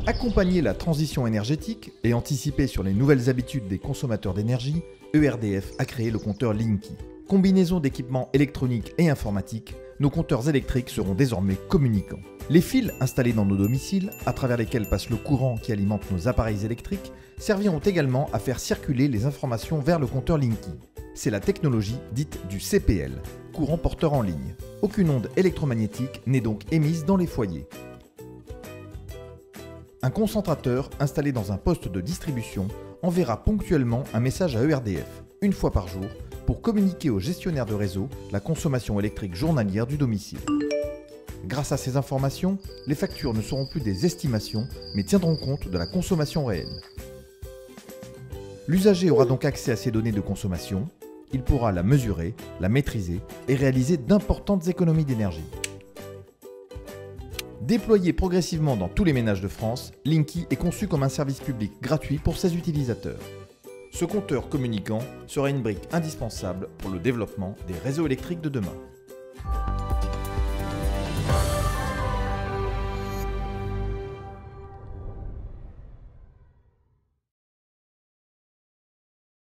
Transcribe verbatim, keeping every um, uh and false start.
Accompagner la transition énergétique et anticiper sur les nouvelles habitudes des consommateurs d'énergie, E R D F a créé le compteur Linky. Combinaison d'équipements électroniques et informatiques, nos compteurs électriques seront désormais communicants. Les fils installés dans nos domiciles, à travers lesquels passe le courant qui alimente nos appareils électriques, serviront également à faire circuler les informations vers le compteur Linky. C'est la technologie dite du C P L, courant porteur en ligne. Aucune onde électromagnétique n'est donc émise dans les foyers. Un concentrateur installé dans un poste de distribution enverra ponctuellement un message à E R D F, une fois par jour, pour communiquer au gestionnaire de réseau la consommation électrique journalière du domicile. Grâce à ces informations, les factures ne seront plus des estimations, mais tiendront compte de la consommation réelle. L'usager aura donc accès à ces données de consommation, il pourra la mesurer, la maîtriser et réaliser d'importantes économies d'énergie. Déployé progressivement dans tous les ménages de France, Linky est conçu comme un service public gratuit pour ses utilisateurs. Ce compteur communicant sera une brique indispensable pour le développement des réseaux électriques de demain.